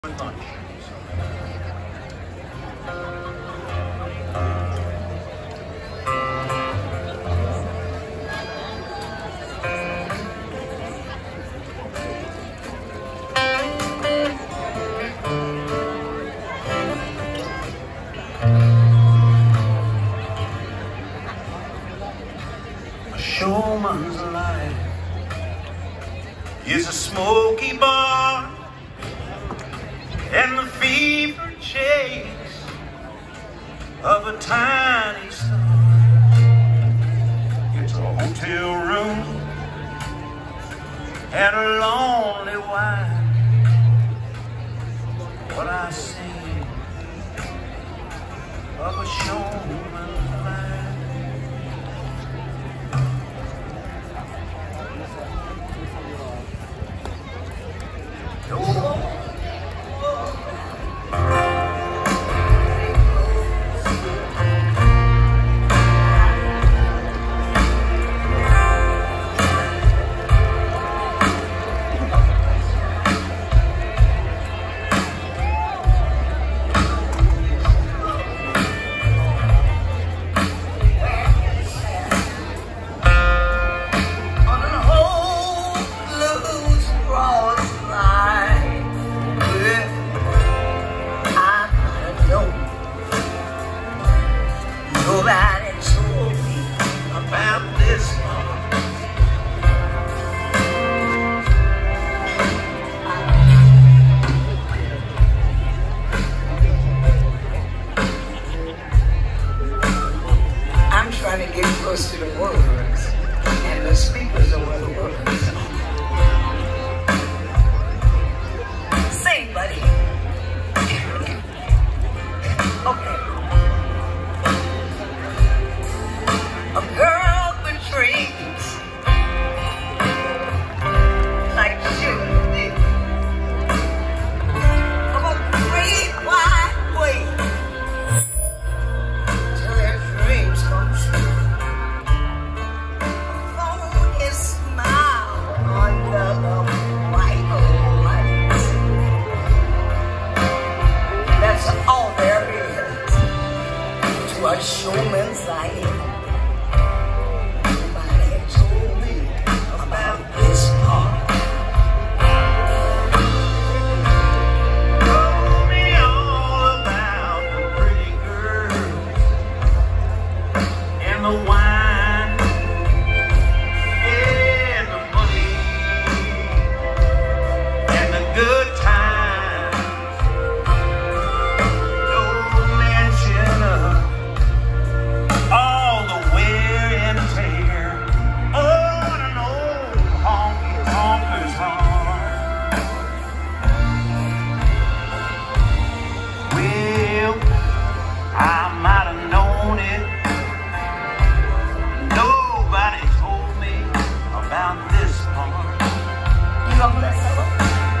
lunch. A showman's life is a smoky bar and the fever chase of a tiny star. It's a hotel room and a lonely wife. What I see of a showman's life. Trying to get close to the words, and the speakers are where the words. Sing, buddy. Okay. A girl with dreams like you did, of a great wide way till their dreams come true. A showman's life. Nobody told me about this part. Told me all about the pretty girl and the wine and the money and the good times. No mention of all the wear and tear on an old honky-tonker's heart. Well, I might have known it. Nobody told me about this part. You gonna mess up?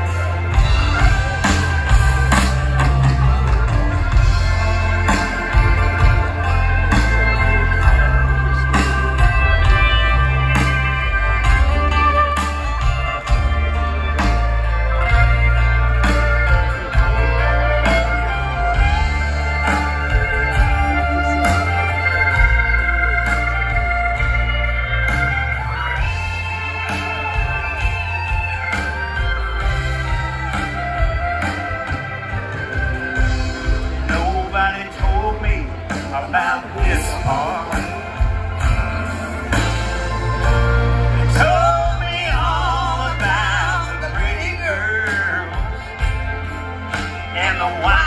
About this part. They told me all about the pretty girls and the